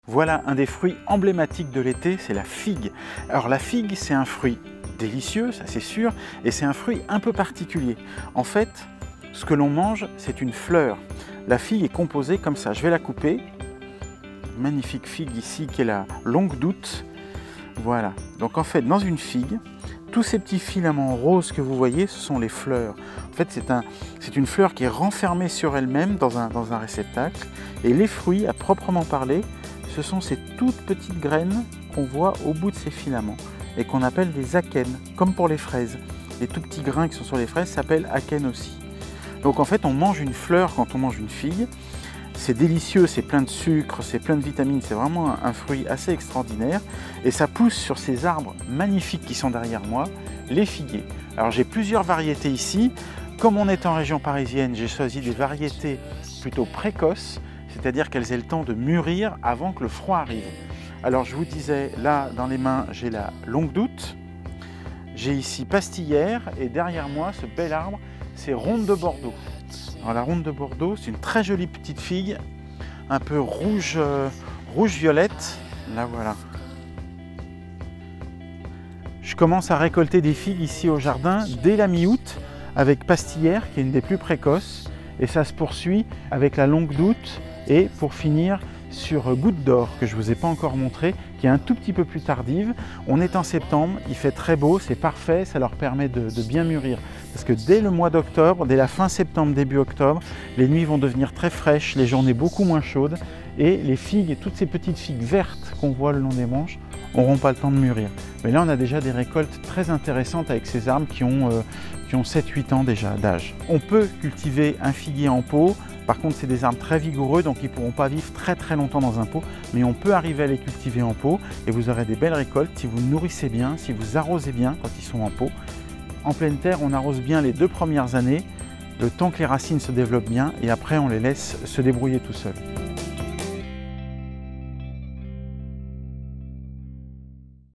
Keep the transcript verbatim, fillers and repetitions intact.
Voilà un des fruits emblématiques de l'été, c'est la figue. Alors la figue, c'est un fruit délicieux, ça c'est sûr, et c'est un fruit un peu particulier. En fait, ce que l'on mange, c'est une fleur. La figue est composée comme ça. Je vais la couper. Magnifique figue ici qui est la longue d'août. Voilà. Donc en fait, dans une figue, tous ces petits filaments roses que vous voyez, ce sont les fleurs. En fait, c'est un, c'est une fleur qui est renfermée sur elle-même dans un, dans un réceptacle. Et les fruits, à proprement parler, ce sont ces toutes petites graines qu'on voit au bout de ces filaments et qu'on appelle des akènes, comme pour les fraises. Les tout petits grains qui sont sur les fraises s'appellent akènes aussi. Donc en fait, on mange une fleur quand on mange une figue. C'est délicieux, c'est plein de sucre, c'est plein de vitamines, c'est vraiment un, un fruit assez extraordinaire. Et ça pousse sur ces arbres magnifiques qui sont derrière moi, les figuiers. Alors j'ai plusieurs variétés ici. Comme on est en région parisienne, j'ai choisi des variétés plutôt précoces, c'est-à-dire qu'elles aient le temps de mûrir avant que le froid arrive. Alors je vous disais, là dans les mains, j'ai la longue d'août, j'ai ici pastillère et derrière moi, ce bel arbre, c'est ronde de Bordeaux. Alors la ronde de Bordeaux, c'est une très jolie petite figue, un peu rouge, euh, rouge-violette. Là voilà. Je commence à récolter des figues ici au jardin dès la mi-août avec pastillère qui est une des plus précoces. Et ça se poursuit avec la longue d'août et pour finir sur Goutte d'Or que je ne vous ai pas encore montré, qui est un tout petit peu plus tardive. On est en septembre, il fait très beau, c'est parfait, ça leur permet de, de bien mûrir. Parce que dès le mois d'octobre, dès la fin septembre, début octobre, les nuits vont devenir très fraîches, les journées beaucoup moins chaudes et les figues, toutes ces petites figues vertes qu'on voit le long des branches, n'auront pas le temps de mûrir. Mais là, on a déjà des récoltes très intéressantes avec ces arbres qui ont, euh, qui ont sept huit ans déjà d'âge. On peut cultiver un figuier en pot. Par contre, c'est des arbres très vigoureux, donc ils ne pourront pas vivre très très longtemps dans un pot. Mais on peut arriver à les cultiver en pot et vous aurez des belles récoltes si vous nourrissez bien, si vous arrosez bien quand ils sont en pot. En pleine terre, on arrose bien les deux premières années, le temps que les racines se développent bien et après on les laisse se débrouiller tout seuls.